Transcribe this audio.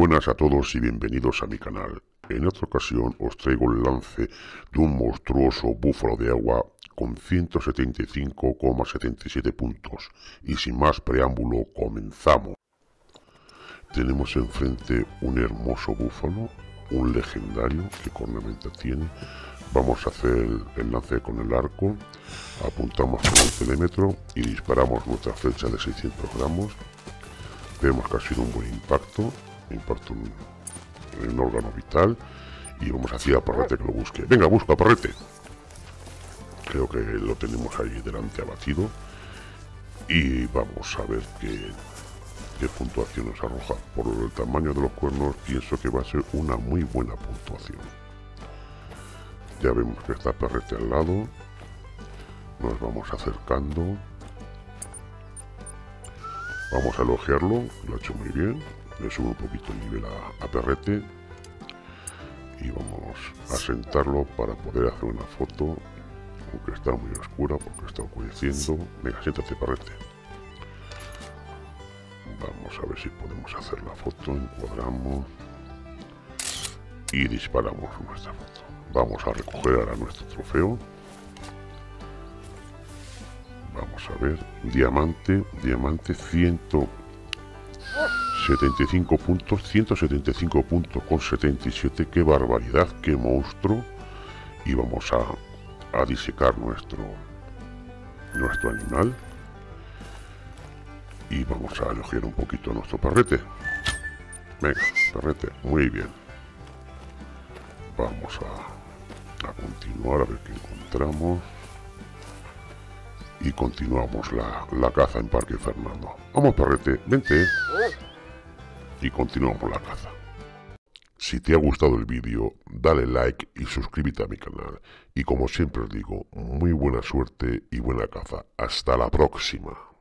buenas a todos y bienvenidos a mi canal. En esta ocasión os traigo el lance de un monstruoso búfalo de agua con 175,77 puntos. Y sin más preámbulo, comenzamos. Tenemos enfrente un hermoso búfalo, un legendario. ¿Qué cornamenta tiene? Vamos a hacer el lance con el arco, apuntamos con el telémetro y disparamos nuestra flecha de 600 gramos. Vemos que ha sido un buen impacto en el órgano vital, y vamos hacia Parrete que lo busque. Venga, busca Parrete. Creo que lo tenemos ahí delante abatido y vamos a ver qué puntuación nos arroja. Por el tamaño de los cuernos pienso que va a ser una muy buena puntuación. Ya vemos que está Parrete al lado, nos vamos acercando. Vamos a elogiarlo, lo ha hecho muy bien. Le subo un poquito el nivel a Parrete y vamos a sentarlo para poder hacer una foto, aunque está muy oscura porque está oscureciendo. Venga, siéntate, Parrete. Vamos a ver si podemos hacer la foto, encuadramos y disparamos nuestra foto. Vamos a recoger ahora nuestro trofeo. Vamos a ver, diamante 175 puntos, 175 puntos con 77, qué barbaridad, qué monstruo. Y vamos a disecar nuestro animal. Y vamos a elogiar un poquito a nuestro Parrete. Venga, Parrete, muy bien. Vamos a continuar a ver qué encontramos. Y continuamos la caza en Parque Fernando. Vamos, Parrete, vente. Y continuamos la caza. Si te ha gustado el vídeo, dale like y suscríbete a mi canal. Y como siempre os digo, muy buena suerte y buena caza. Hasta la próxima.